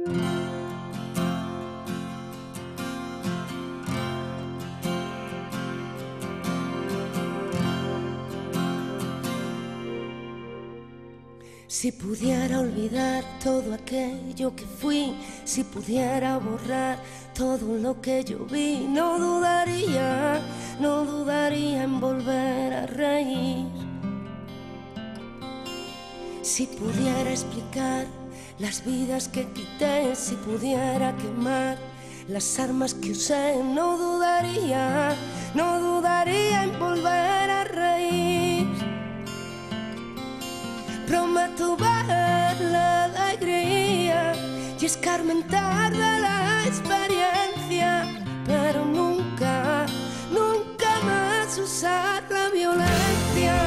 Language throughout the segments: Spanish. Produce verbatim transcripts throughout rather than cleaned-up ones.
Si pudiera olvidar todo aquello que fui, si pudiera borrar todo lo que yo vi, no dudaría, no dudaría en volver a reír. Si pudiera explicar las vidas que quité, si pudiera quemar las armas que usé, no dudaría, no dudaría en volver a reír. Prometo ver la alegría y escarmentar de la experiencia, pero nunca, nunca más usar la violencia.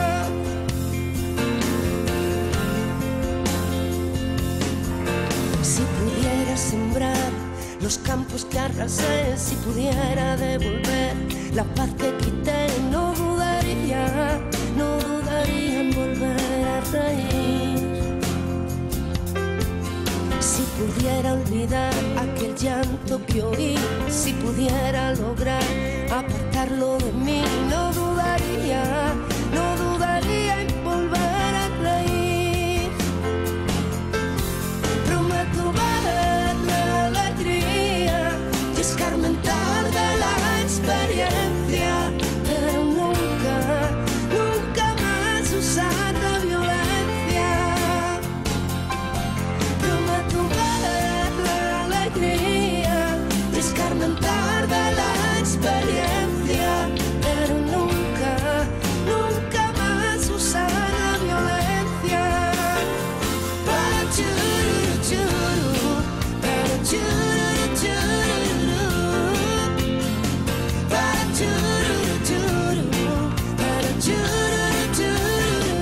Si pudiera sembrar los campos que arrasé, si pudiera devolver la paz que quité, no dudaría, no dudaría en volver a reír. Si pudiera olvidar aquel llanto que oí, si pudiera lograr apartarlo de mí, no dudaría, no dudaría en volver a reír. Prometo ver la alegría y escarmentar de la experiencia, pero nunca, nunca más usar la violencia. Prometo ver la alegría y escarmentar de la experiencia, pero nunca, nunca más usar la violencia. Para churu, churu, para churu, churu, para churu, churu, para churu, churu.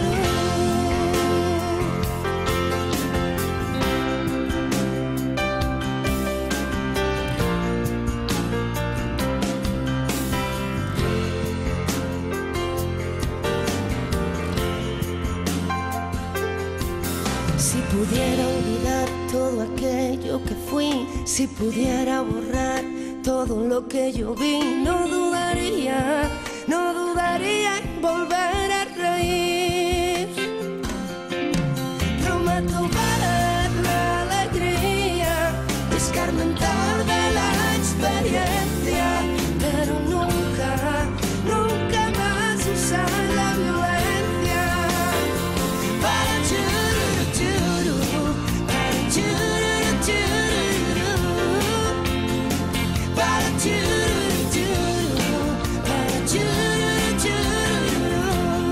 Si pudiera olvidar todo aquello que fui, si pudiera borrar todo lo que yo vi, no dudaría, no dudaría en volver a reír. Prometo ver la alegría, escarmentar de la experiencia, pero nunca, nunca más usar la violencia. Para churu, churu, para churu, churu, para churu, churu, para churu, churu,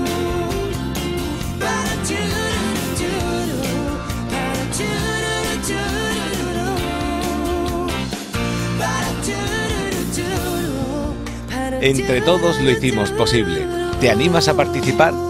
para churu, churu, para churu, churu, para churu, churu, para Entre todos lo hicimos posible. ¿Te animas a participar?